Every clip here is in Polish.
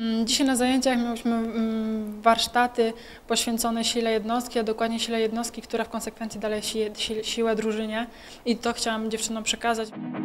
Dzisiaj na zajęciach mieliśmy warsztaty poświęcone sile jednostki, a dokładnie sile jednostki, która w konsekwencji daje siłę drużynie, i to chciałam dziewczynom przekazać.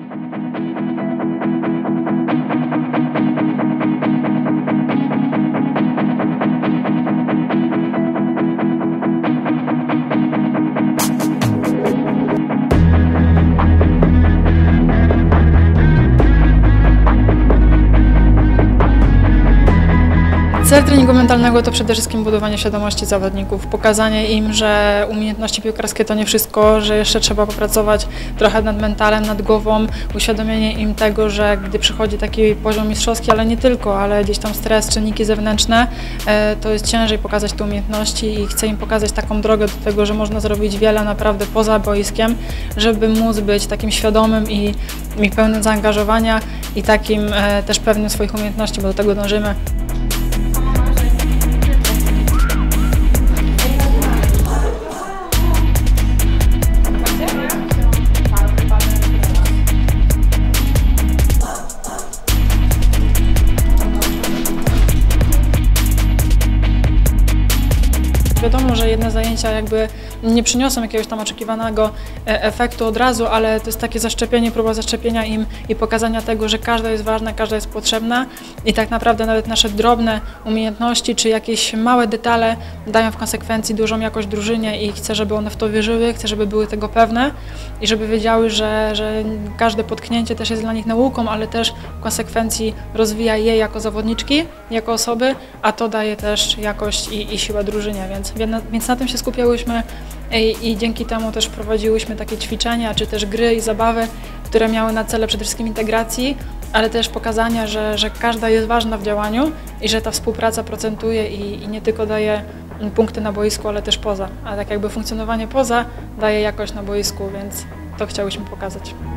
Cel treningu mentalnego to przede wszystkim budowanie świadomości zawodników, pokazanie im, że umiejętności piłkarskie to nie wszystko, że jeszcze trzeba popracować trochę nad mentalem, nad głową, uświadomienie im tego, że gdy przychodzi taki poziom mistrzowski, ale nie tylko, ale gdzieś tam stres, czynniki zewnętrzne, to jest ciężej pokazać te umiejętności i chcę im pokazać taką drogę do tego, że można zrobić wiele naprawdę poza boiskiem, żeby móc być takim świadomym i pełnym zaangażowania i takim też pewnym swoich umiejętności, bo do tego dążymy. Wiadomo, że jedne zajęcia jakby nie przyniosą jakiegoś tam oczekiwanego efektu od razu, ale to jest takie zaszczepienie, próba zaszczepienia im i pokazania tego, że każda jest ważna, każda jest potrzebna i tak naprawdę nawet nasze drobne umiejętności czy jakieś małe detale dają w konsekwencji dużą jakość drużynie i chcę, żeby one w to wierzyły, chcę, żeby były tego pewne i żeby wiedziały, że każde potknięcie też jest dla nich nauką, ale też w konsekwencji rozwija je jako zawodniczki, jako osoby, a to daje też jakość i siłę drużynie, więc na tym się skupiałyśmy i dzięki temu też prowadziłyśmy takie ćwiczenia, czy też gry i zabawy, które miały na celu przede wszystkim integracji, ale też pokazania, że każda jest ważna w działaniu i że ta współpraca procentuje i nie tylko daje punkty na boisku, ale też poza. A tak jakby funkcjonowanie poza daje jakość na boisku, więc to chciałyśmy pokazać.